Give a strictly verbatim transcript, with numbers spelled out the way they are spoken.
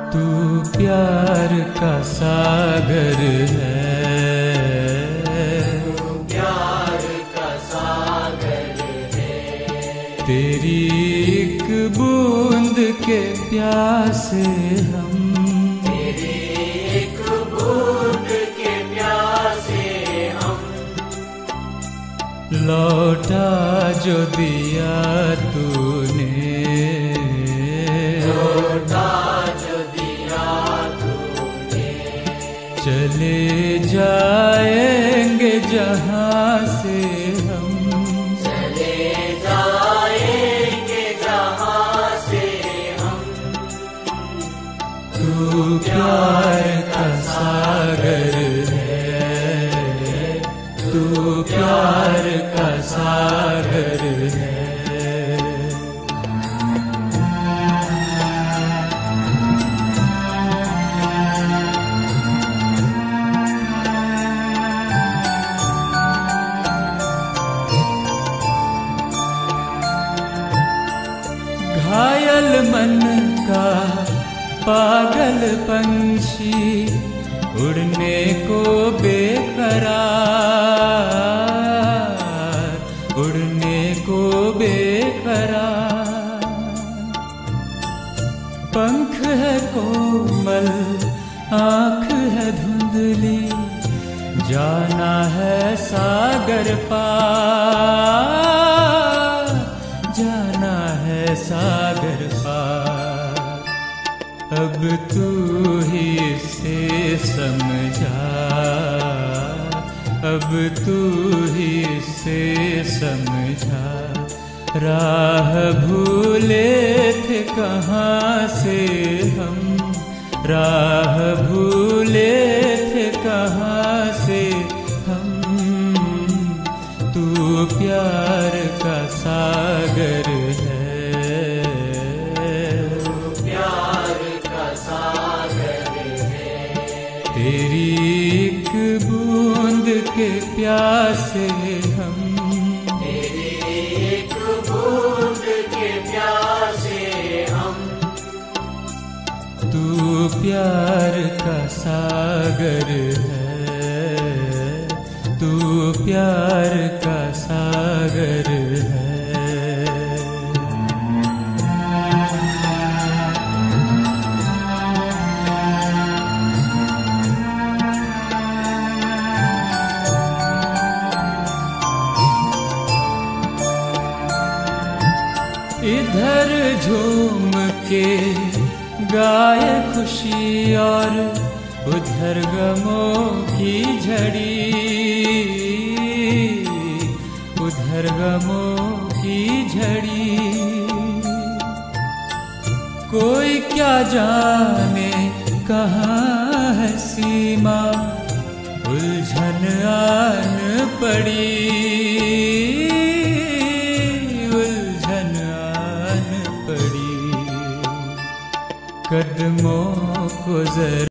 तू प्यार का सागर है, तू प्यार का सागर है। तेरी एक बूंद के प्यासे हम, तेरी एक बूंद के प्यासे हम। लौटा जो दिया तूने, लौटा जो दिया तूने। चले जाएंगे जहाँ से हम, चले जाएंगे जहाँ से हम। तू प्यार का सागर है, तू प्यार का सागर है। घायल मन का पागल पंछी उड़ने को बेकरार, उड़ने को बेकरार। पंख है कोमल, आँख है धुंधली, जाना है सागर पार, जाना है सागर पार। अब तू ही इसे समझा, अब तू ही इसे समझा। राह भूले थे कहाँ से हम, राह भूले थे कहाँ से हम। तू प्यार का सागर है, तू प्यार का सागर है। तेरी एक बूंद के प्यासे हम, तेरी एक बूंद के प्यासे हम। तू प्यार का सागर है, तू प्यार का सागर है। इधर झूम के गाए खुशी और उधर गमों की झड़ी, उधर गमों की झड़ी। कोई क्या जाने कहाँ है सीमा, उलझन आन पड़ी, उलझन आन पड़ी। कदमों को जरा